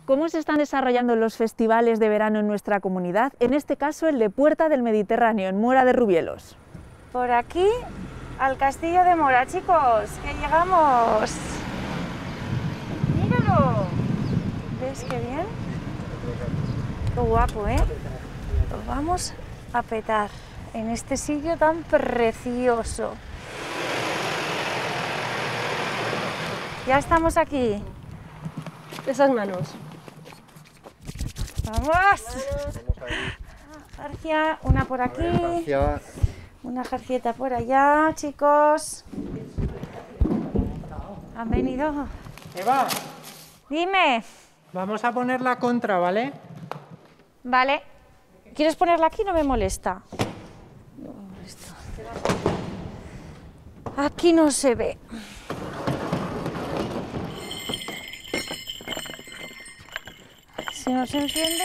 ¿Cómo se están desarrollando los festivales de verano en nuestra comunidad? En este caso el de Puerta del Mediterráneo, en Mora de Rubielos. Por aquí al castillo de Mora, chicos, que llegamos. ¡Míralo! ¿Ves qué bien? Qué guapo, ¿eh? Lo vamos a petar en este sitio tan precioso. Ya estamos aquí. Esas manos. ¡Vamos! Jarcia, una por aquí. Una jarcieta por allá, chicos. ¿Han venido? Eva, Dime. vamos a poner la contra, ¿vale? Vale. ¿Quieres ponerla aquí? No me molesta. No me molesta. Aquí no se ve. Si no se enciende...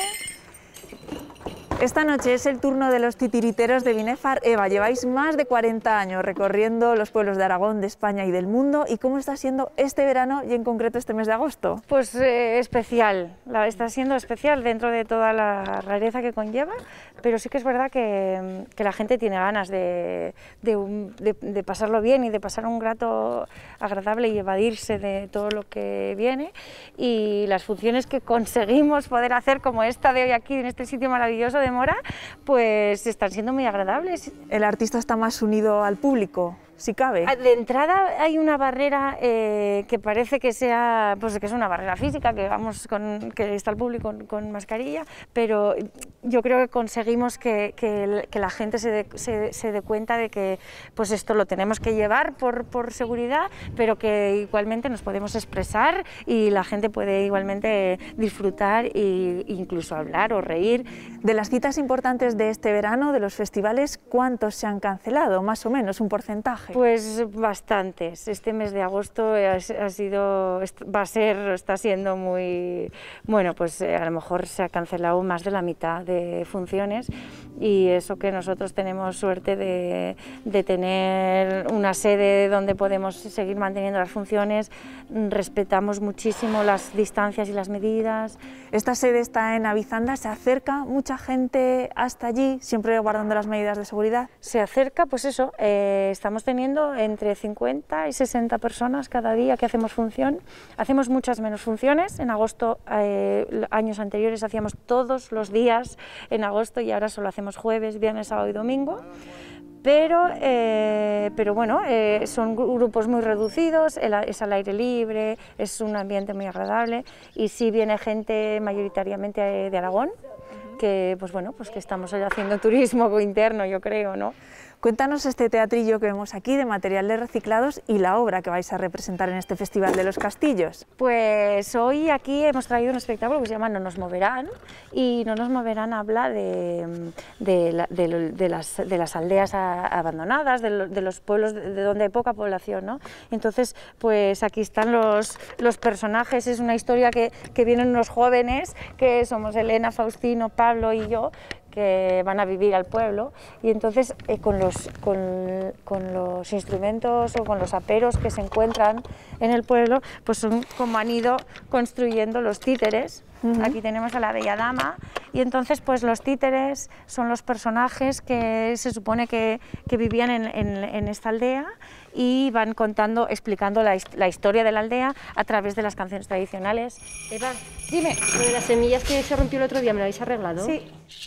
Esta noche es el turno de los titiriteros de Binefar. Eva, lleváis más de 40 años recorriendo los pueblos de Aragón, de España y del mundo. ¿Y cómo está siendo este verano y en concreto este mes de agosto? Pues especial, está siendo especial dentro de toda la rareza que conlleva, pero sí que es verdad que la gente tiene ganas de pasarlo bien y de pasar un rato agradable y evadirse de todo lo que viene, y las funciones que conseguimos poder hacer, como esta de hoy aquí en este sitio maravilloso de Mora, pues están siendo muy agradables. El artista está más unido al público, si cabe. De entrada hay una barrera que parece que sea, pues que es una barrera física, que está el público con mascarilla, pero yo creo que conseguimos que la gente se dé cuenta de que pues esto lo tenemos que llevar por seguridad, pero que igualmente nos podemos expresar y la gente puede igualmente disfrutar e incluso hablar o reír. De las citas importantes de este verano, de los festivales, ¿cuántos se han cancelado? Más o menos, un porcentaje. Pues bastantes. Este mes de agosto está siendo muy... Bueno, pues a lo mejor se ha cancelado más de la mitad de funciones, y eso que nosotros tenemos suerte de tener una sede donde podemos seguir manteniendo las funciones, respetamos muchísimo las distancias y las medidas. Esta sede está en Avizanda, ¿se acerca mucha gente hasta allí, siempre guardando las medidas de seguridad? Se acerca, pues eso, estamos teniendo entre 50 y 60 personas cada día que hacemos función. Hacemos muchas menos funciones. En agosto, años anteriores, hacíamos todos los días en agosto, y ahora solo hacemos jueves, viernes, sábado y domingo. Pero bueno, son grupos muy reducidos, es al aire libre, es un ambiente muy agradable, y sí viene gente mayoritariamente de Aragón, que pues bueno, pues que estamos haciendo turismo interno, yo creo, ¿no? Cuéntanos este teatrillo que vemos aquí de materiales reciclados y la obra que vais a representar en este Festival de los Castillos. Pues hoy aquí hemos traído un espectáculo que se llama No nos moverán, y No nos moverán habla de las aldeas abandonadas, de los pueblos de donde hay poca población, ¿no? Entonces, pues aquí están los personajes. Es una historia que vienen unos jóvenes, que somos Elena, Faustino, Pablo y yo, que van a vivir al pueblo, y entonces con los instrumentos o con los aperos que se encuentran en el pueblo, pues son como han ido construyendo los títeres. Aquí tenemos a la Bella Dama, y entonces pues los títeres son los personajes que se supone que vivían en esta aldea, y van explicando la historia de la aldea a través de las canciones tradicionales. Eva, dime, lo de las semillas que se rompió el otro día, ¿me lo habéis arreglado? Sí.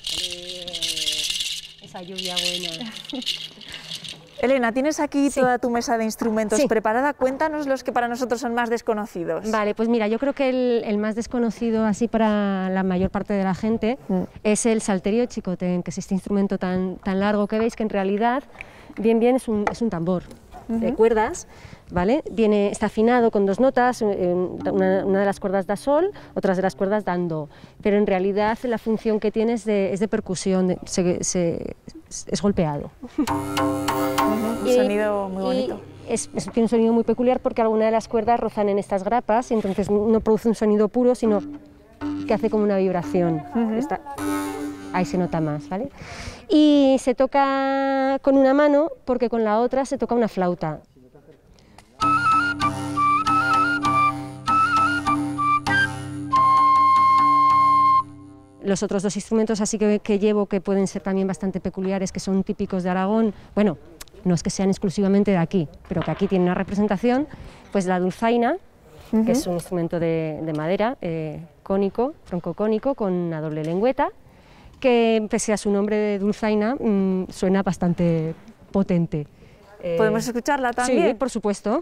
Esa lluvia buena. Elena, tienes aquí toda tu mesa de instrumentos preparada. Cuéntanos los que para nosotros son más desconocidos. Vale, pues mira, yo creo que el más desconocido así para la mayor parte de la gente es el salterio de Chicotén, que es este instrumento tan largo que veis, que en realidad bien es un tambor de cuerdas, ¿vale? Está afinado con dos notas, una de las cuerdas da sol, otras de las cuerdas dan do, pero en realidad la función que tiene es de percusión, es golpeado. Un sonido muy bonito. Tiene un sonido muy peculiar porque algunas de las cuerdas rozan en estas grapas, y entonces no produce un sonido puro, sino que hace como una vibración. Ahí se nota más, ¿vale? Y se toca con una mano porque con la otra se toca una flauta. Los otros dos instrumentos así que llevo, que pueden ser también bastante peculiares, que son típicos de Aragón, bueno, no es que sean exclusivamente de aquí, pero que aquí tienen una representación, pues la dulzaina, que es un instrumento de madera, cónico, tronco cónico, con una doble lengüeta, que pese a su nombre de dulzaina, suena bastante potente. ¿Podemos escucharla también? Sí, por supuesto.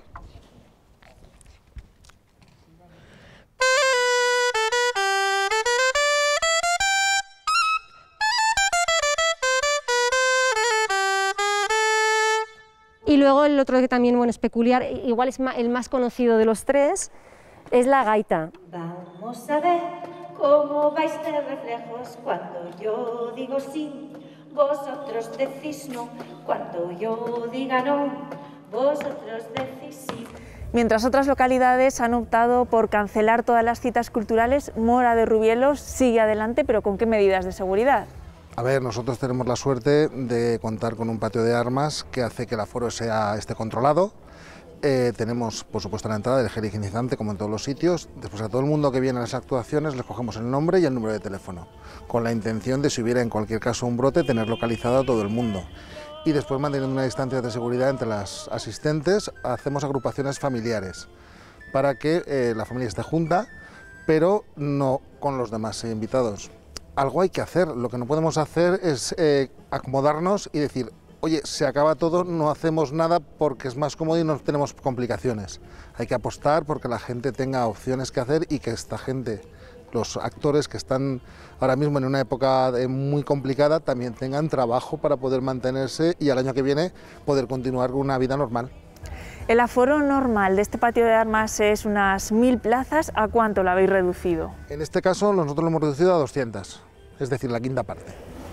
Y luego el otro que también, bueno, es peculiar, igual es el más conocido de los tres, es la gaita. Vamos a ver cómo vais de reflejos cuando yo digo sí, vosotros decís no, cuando yo diga no, vosotros decís sí. Mientras otras localidades han optado por cancelar todas las citas culturales, Móra de Rubielos sigue adelante, pero ¿con qué medidas de seguridad? A ver, nosotros tenemos la suerte de contar con un patio de armas que hace que el aforo esté controlado. Tenemos, por supuesto, en la entrada el gel higienizante, como en todos los sitios. Después, a todo el mundo que viene a las actuaciones les cogemos el nombre y el número de teléfono, con la intención de, si hubiera en cualquier caso un brote, tener localizado a todo el mundo. Y después, manteniendo una distancia de seguridad entre las asistentes, hacemos agrupaciones familiares para que la familia esté junta, pero no con los demás invitados. Algo hay que hacer, lo que no podemos hacer es acomodarnos y decir, oye, se acaba todo, no hacemos nada porque es más cómodo y no tenemos complicaciones. Hay que apostar porque la gente tenga opciones que hacer y que esta gente, los actores que están ahora mismo en una época muy complicada, también tengan trabajo para poder mantenerse y al año que viene poder continuar con una vida normal. El aforo normal de este patio de armas es unas 1000 plazas. ¿A cuánto lo habéis reducido? En este caso nosotros lo hemos reducido a 200, es decir, la quinta parte.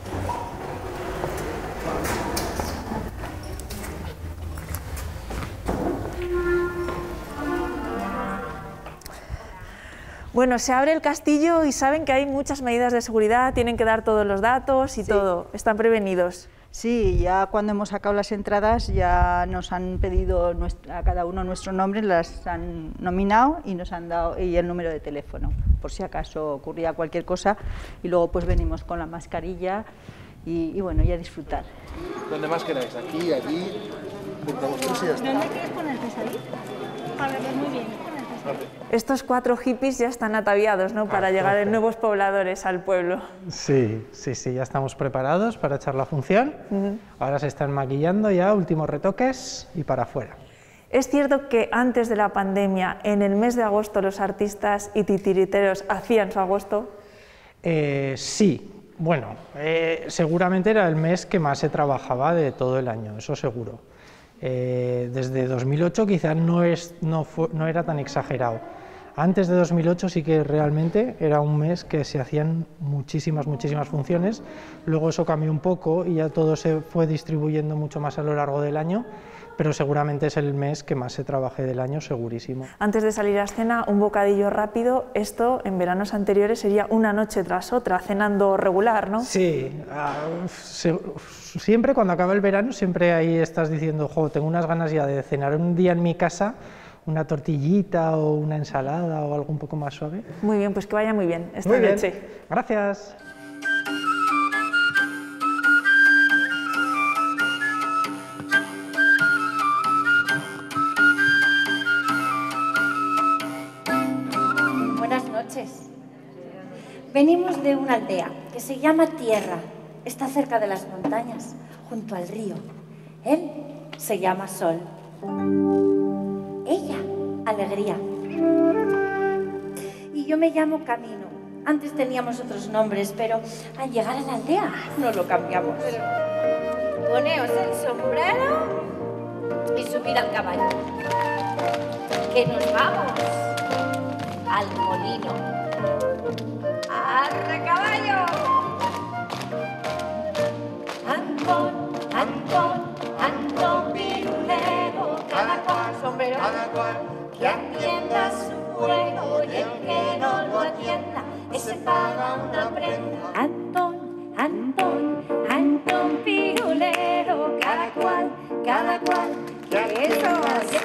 Bueno, se abre el castillo y saben que hay muchas medidas de seguridad, tienen que dar todos los datos y todo, están prevenidos. Sí, ya cuando hemos sacado las entradas ya nos han pedido a cada uno nuestro nombre, las han nominado y nos han dado y el número de teléfono, por si acaso ocurría cualquier cosa, y luego pues venimos con la mascarilla y bueno, y a disfrutar. ¿Dónde más queráis? Aquí, allí, juntamos tres y ya está. ¿Dónde quieres ponerte, Said? Para verlo muy bien. Estos 4 hippies ya están ataviados, ¿no?, para llegar en nuevos pobladores al pueblo. Sí, ya estamos preparados para echar la función. Ahora se están maquillando ya, últimos retoques y para afuera. ¿Es cierto que antes de la pandemia, en el mes de agosto, los artistas y titiriteros hacían su agosto? Sí, bueno, seguramente era el mes que más se trabajaba de todo el año, eso seguro. Desde 2008 quizás no era tan exagerado. Antes de 2008 sí que realmente era un mes que se hacían muchísimas funciones, luego eso cambió un poco y ya todo se fue distribuyendo mucho más a lo largo del año, pero seguramente es el mes que más se trabaje del año, segurísimo. Antes de salir a escena, un bocadillo rápido, esto en veranos anteriores sería una noche tras otra, cenando regular, ¿no? Sí, siempre cuando acaba el verano, siempre ahí estás diciendo, jo, tengo unas ganas ya de cenar un día en mi casa, una tortillita o una ensalada o algo un poco más suave. Muy bien, pues que vaya muy bien esta muy noche. Bien. Gracias. Buenas noches. Venimos de una aldea que se llama Tierra. Está cerca de las montañas, junto al río. Él se llama Sol. Ella, Alegría. Y yo me llamo Camino. Antes teníamos otros nombres, pero al llegar a la aldea no lo cambiamos. Poneos el sombrero y subid al caballo. Que nos vamos al molino. ¡Arre, caballo! Antón, pirulero, cada cual, sombrero, que atienda su juego y el que no lo atienda, ese paga una prenda. Antón, pirulero, cada cual, que eso.